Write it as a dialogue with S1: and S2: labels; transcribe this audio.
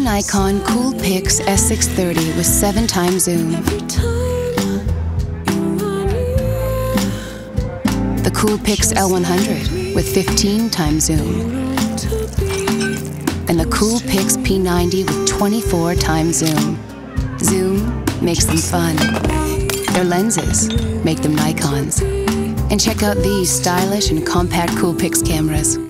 S1: Nikon Coolpix S630 with 7x zoom. The Coolpix L100 with 15x zoom. And the Coolpix P90 with 24x zoom. Zoom makes them fun. Their lenses make them Nikons. And check out these stylish and compact Coolpix cameras.